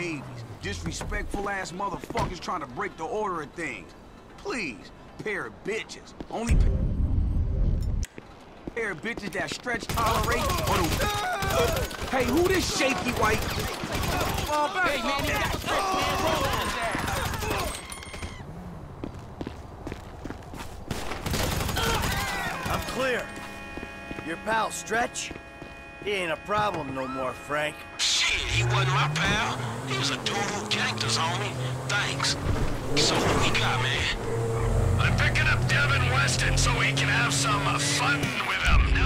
babies. Disrespectful ass motherfuckers trying to break the order of things. Please, pair of bitches. Only pair of bitches that stretch tolerate or the... Hey, who this shaky white? Hey, man, he got stretch, man. Roll on his ass. I'm clear. Your pal, Stretch? He ain't a problem no more, Frank. Shit, he wasn't my pal. He was a dude who janked us, homie. Thanks. So what we got, man? I'm picking up Devin Weston so we can have some fun with him.